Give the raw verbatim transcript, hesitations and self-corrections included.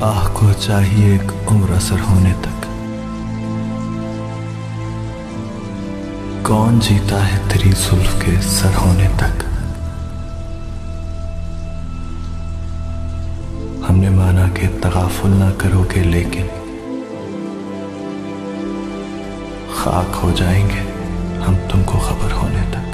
आह को चाहिए एक उम्र असर होने तक। कौन जीता है तेरी जुल्फ के सर होने तक। हमने माना कि तगाफुल ना करोगे, लेकिन खाक हो जाएंगे हम तुमको खबर होने तक।